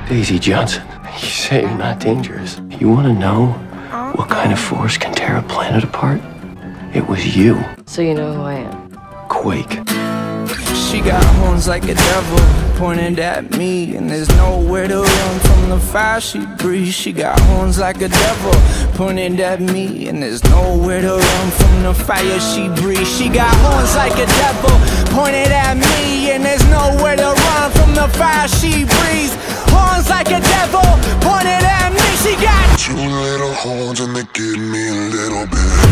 Daisy Johnson, you say you're not dangerous. You want to know what kind of force can tear a planet apart? It was you. So you know who I am? Quake. She got horns like a devil pointed at me, and there's nowhere to run from the fire she breathes. She got horns like a devil pointed at me, and there's nowhere to run from the fire she breathes. She got horns like a devil pointed at me, and there's nowhere to run from the fire she breathes. Horns like a devil pointed at me. She got 2 little horns and they give me a little bit.